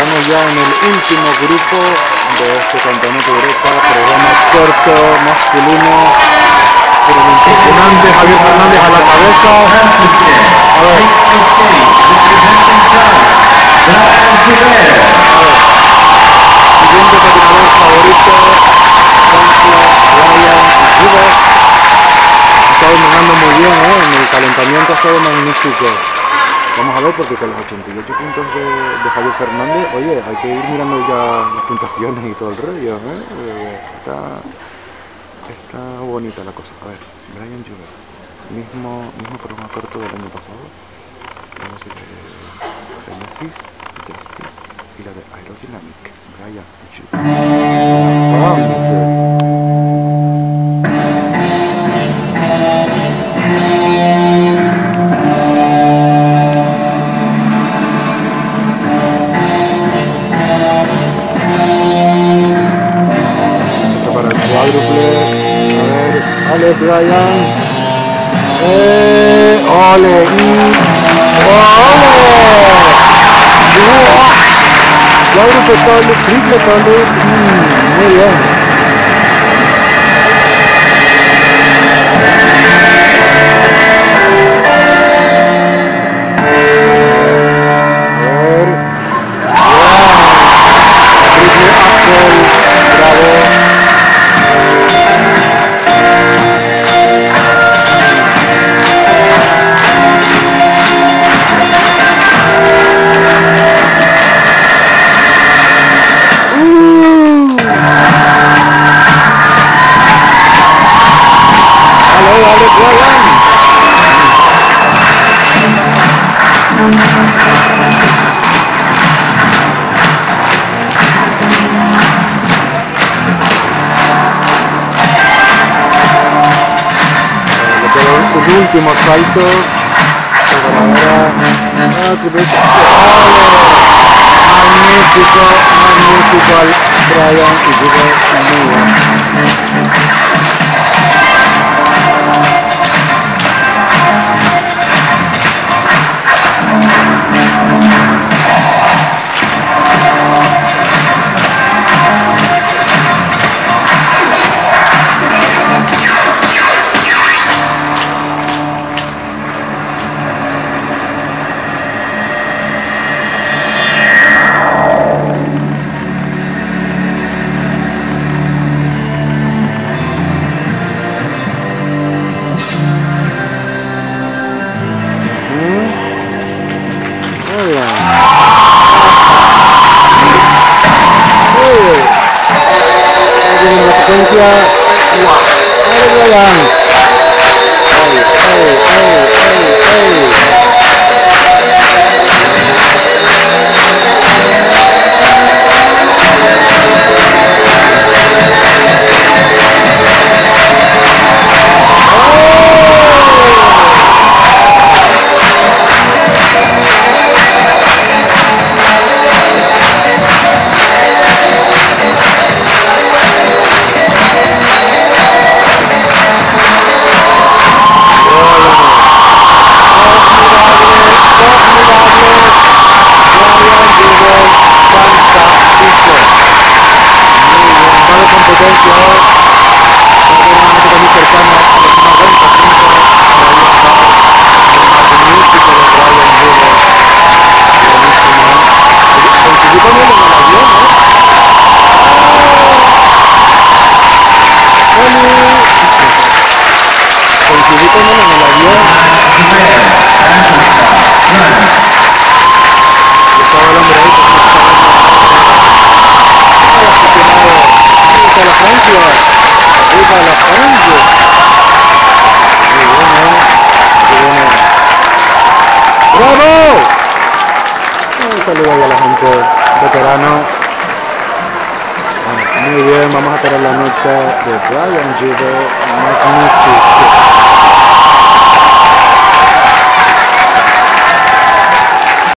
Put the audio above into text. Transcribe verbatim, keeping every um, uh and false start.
estamos ya en el último grupo de este campeonato de Europa, programa corto, masculino, pero impresionante. Javier Fernández a la cabeza. A ver. Siguiente patinador favorito, Francia, Ryan y Juve. Está dominando muy bien, ¿eh? En el calentamiento ha estado magnífico. Vamos a ver, porque con los ochenta y ocho puntos de, de Javier Fernández, oye, hay que ir mirando ya las puntuaciones y todo el rollo, ¿eh? Está, está bonita la cosa. A ver, Brian Juve, mismo, mismo programa corto del año pasado. Vamos a ver, Genesis, Justice y la de Aerodynamic, Brian Juve. Ole, Brian. Eh, ole, y ole. Cuádruple, triple, mm, muy bien. Último salto, magnífico, magnífico al Brian y Juve, muy bien. Muy bien, vamos a tener la nota de Brian Juve, magnífico.